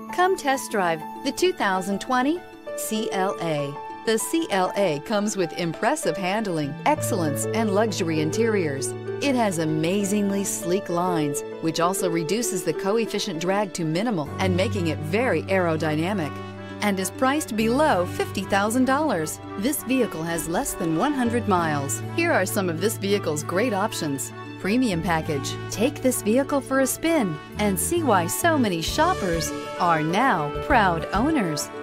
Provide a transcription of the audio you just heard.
Come test drive the 2020 CLA. The CLA comes with impressive handling, excellence, and luxury interiors. It has amazingly sleek lines, which also reduces the coefficient drag to minimal and making it very aerodynamic, and is priced below $50,000. This vehicle has less than 100 miles. Here are some of this vehicle's great options: premium package. Take this vehicle for a spin and see why so many shoppers are now proud owners.